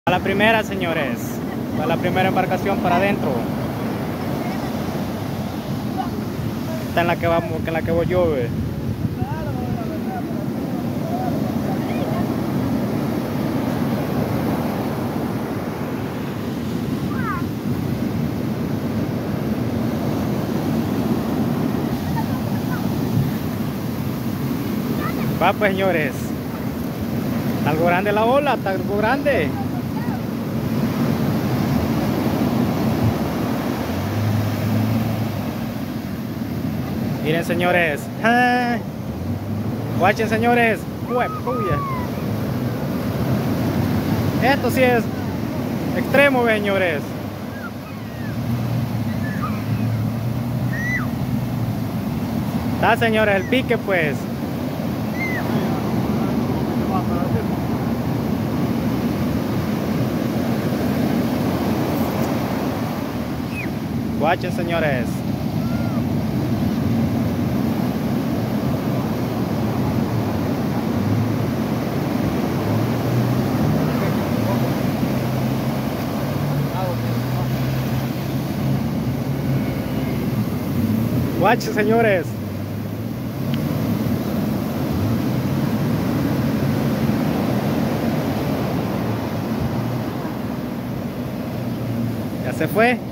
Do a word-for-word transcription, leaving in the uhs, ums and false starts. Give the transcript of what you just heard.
A la primera, señores, a la primera embarcación para adentro. Esta en la que vamos, en la que voy yo, ve. Va pues, señores. Está algo grande la ola, está algo grande. Miren, señores. ¡Ah! Guachen, señores. Uy, esto sí es extremo, ve, señores. Está, señores, el pique, pues. Guachen, señores. Guachen, señores. Ya se fue.